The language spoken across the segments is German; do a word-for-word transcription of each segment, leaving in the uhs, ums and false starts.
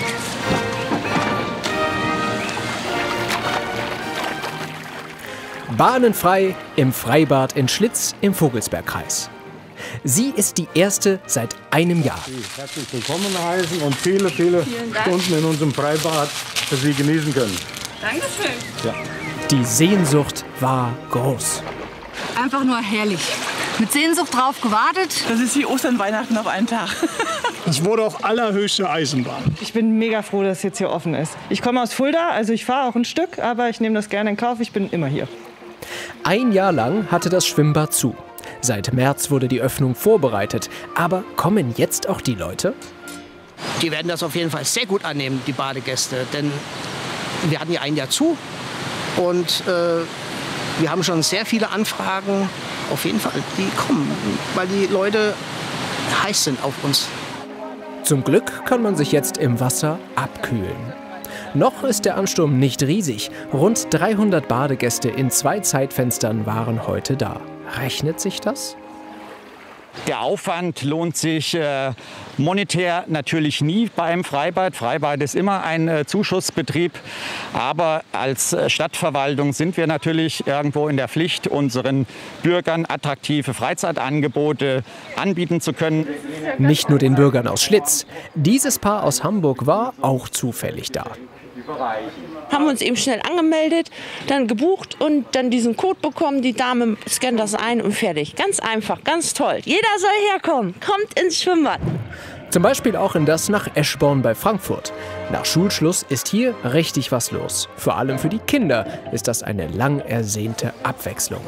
Bahnenfrei im Freibad in Schlitz im Vogelsbergkreis. Sie ist die erste seit einem Jahr. Herzlich willkommen heißen und viele, viele Stunden in unserem Freibad, das Sie genießen können. Dankeschön. Ja. Die Sehnsucht war groß. Einfach nur herrlich. Mit Sehnsucht drauf gewartet. Das ist wie Ostern, Weihnachten auf einen Tag. Ich wurde auf allerhöchste Eisenbahn. Ich bin mega froh, dass es jetzt hier offen ist. Ich komme aus Fulda, also ich fahre auch ein Stück, aber ich nehme das gerne in Kauf. Ich bin immer hier. Ein Jahr lang hatte das Schwimmbad zu. Seit März wurde die Öffnung vorbereitet. Aber kommen jetzt auch die Leute? Die werden das auf jeden Fall sehr gut annehmen, die Badegäste. Denn wir hatten ja ein Jahr zu und äh, wir haben schon sehr viele Anfragen. Auf jeden Fall, die kommen, weil die Leute heiß sind auf uns. Zum Glück kann man sich jetzt im Wasser abkühlen. Noch ist der Ansturm nicht riesig. Rund dreihundert Badegäste in zwei Zeitfenstern waren heute da. Rechnet sich das? Der Aufwand lohnt sich äh, monetär natürlich nie beim Freibad. Freibad ist immer ein äh, Zuschussbetrieb. Aber als äh, Stadtverwaltung sind wir natürlich irgendwo in der Pflicht, unseren Bürgern attraktive Freizeitangebote anbieten zu können. Nicht nur den Bürgern aus Schlitz. Dieses Paar aus Hamburg war auch zufällig da. Haben uns eben schnell angemeldet, dann gebucht und dann diesen Code bekommen. Die Dame scannt das ein und fertig. Ganz einfach, ganz toll. Jeder soll herkommen. Kommt ins Schwimmbad. Zum Beispiel auch in das nach Eschborn bei Frankfurt. Nach Schulschluss ist hier richtig was los. Vor allem für die Kinder ist das eine lang ersehnte Abwechslung.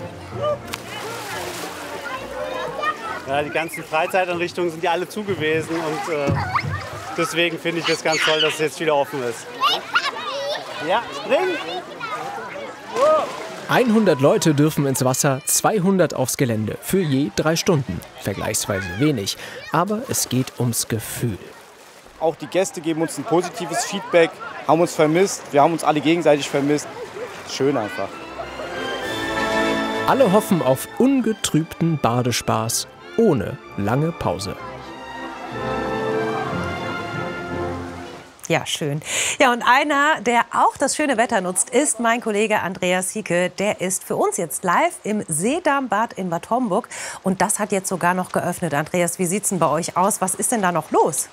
Ja, die ganzen Freizeiteinrichtungen sind ja alle zu gewesen und äh, deswegen finde ich das ganz toll, dass es jetzt wieder offen ist. Ja, spring! hundert Leute dürfen ins Wasser, zweihundert aufs Gelände, für je drei Stunden. Vergleichsweise wenig, aber es geht ums Gefühl. Auch die Gäste geben uns ein positives Feedback, haben uns vermisst, wir haben uns alle gegenseitig vermisst. Schön einfach. Alle hoffen auf ungetrübten Badespaß ohne lange Pause. Ja, schön. Ja, und einer, der auch das schöne Wetter nutzt, ist mein Kollege Andreas Hieke. Der ist für uns jetzt live im Seedambad in Bad Homburg. Und das hat jetzt sogar noch geöffnet. Andreas, wie sieht es denn bei euch aus? Was ist denn da noch los?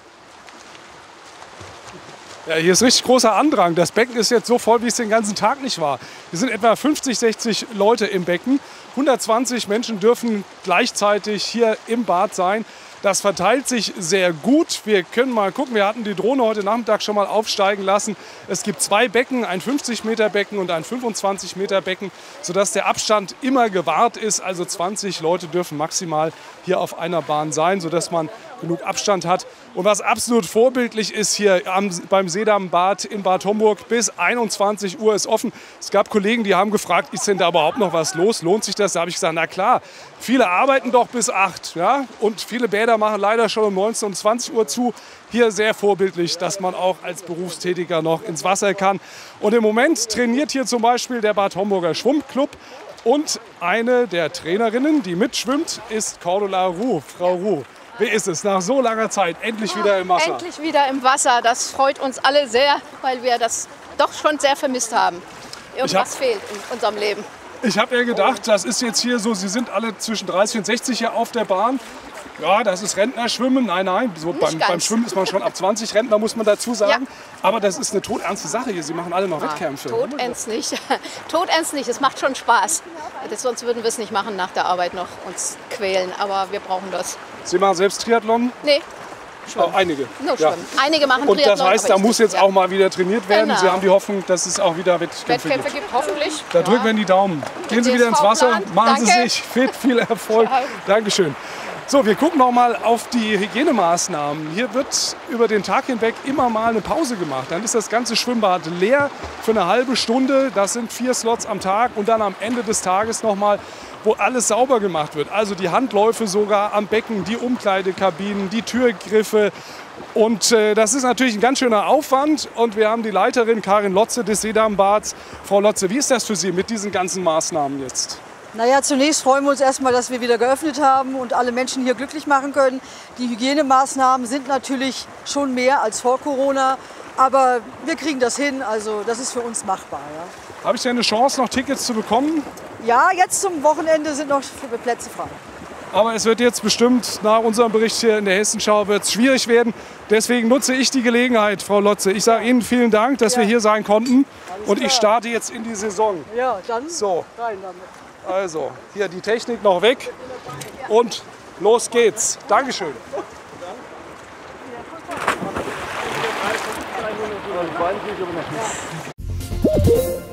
Ja, hier ist richtig großer Andrang. Das Becken ist jetzt so voll, wie es den ganzen Tag nicht war. Hier sind etwa fünfzig, sechzig Leute im Becken. hundertzwanzig Menschen dürfen gleichzeitig hier im Bad sein. Das verteilt sich sehr gut. Wir können mal gucken, wir hatten die Drohne heute Nachmittag schon mal aufsteigen lassen. Es gibt zwei Becken, ein fünfzig Meter Becken und ein fünfundzwanzig Meter Becken, sodass der Abstand immer gewahrt ist. Also zwanzig Leute dürfen maximal hier auf einer Bahn sein, sodass man genug Abstand hat. Und was absolut vorbildlich ist hier am, beim Seedambad in Bad Homburg, bis einundzwanzig Uhr ist offen. Es gab Kollegen, die haben gefragt, ist denn da überhaupt noch was los? Lohnt sich das? Da habe ich gesagt, na klar, viele arbeiten doch bis acht. Ja? Und viele Bäder machen leider schon um neunzehn und zwanzig Uhr zu. Hier sehr vorbildlich, dass man auch als Berufstätiger noch ins Wasser kann. Und im Moment trainiert hier zum Beispiel der Bad Homburger Schwimmclub. Und eine der Trainerinnen, die mitschwimmt, ist Cordula Ruh. Frau Ruh, wie ist es nach so langer Zeit endlich wieder im Wasser? Endlich wieder im Wasser. Das freut uns alle sehr, weil wir das doch schon sehr vermisst haben. Irgendwas hab, fehlt in unserem Leben. Ich habe ja gedacht, das ist jetzt hier so, Sie sind alle zwischen dreißig und sechzig hier auf der Bahn. Ja, das ist Rentnerschwimmen. Nein, nein, so beim, beim Schwimmen ist man schon ab zwanzig Rentner, muss man dazu sagen. Ja. Aber das ist eine todernste Sache hier. Sie machen alle noch ja, Wettkämpfe. Todernst nicht. Todernst nicht. Es macht schon Spaß. Das, sonst würden wir es nicht machen, nach der Arbeit noch uns quälen. Aber wir brauchen das. Sie machen selbst Triathlon? Nee. Oh, einige. Nur schwimmen. Ja. Einige machen Und Triathlon. Und das heißt, da muss jetzt ja. auch mal wieder trainiert werden. Genau. Sie haben die Hoffnung, dass es auch wieder Wettkämpfe, Wettkämpfe gibt. gibt. Hoffentlich. Da drücken wir die Daumen. Gehen Sie wieder ins Wasser. Machen Danke. Sie sich fit. Viel Erfolg. Ciao. Dankeschön. So, wir gucken noch mal auf die Hygienemaßnahmen. Hier wird über den Tag hinweg immer mal eine Pause gemacht. Dann ist das ganze Schwimmbad leer für eine halbe Stunde. Das sind vier Slots am Tag und dann am Ende des Tages noch mal, wo alles sauber gemacht wird. Also die Handläufe sogar am Becken, die Umkleidekabinen, die Türgriffe. Und äh, das ist natürlich ein ganz schöner Aufwand. Und wir haben die Leiterin Karin Lotze des Seedambads. Frau Lotze, wie ist das für Sie mit diesen ganzen Maßnahmen jetzt? Naja, zunächst freuen wir uns erstmal, dass wir wieder geöffnet haben und alle Menschen hier glücklich machen können. Die Hygienemaßnahmen sind natürlich schon mehr als vor Corona. Aber wir kriegen das hin, also das ist für uns machbar. Ja, Habe ich denn eine Chance, noch Tickets zu bekommen? ja jetzt zum Wochenende sind noch Plätze frei. Aber es wird jetzt bestimmt nach unserem Bericht hier in der Hessenschau wird es schwierig werden. Deswegen nutze ich die Gelegenheit, Frau Lotze. Ich sage Ihnen vielen Dank, dass Ja. wir hier sein konnten. Alles Und ich klar. starte jetzt in die Saison. Ja, dann So. rein damit. Also, hier die Technik noch weg. Und los geht's. Dankeschön. Ja.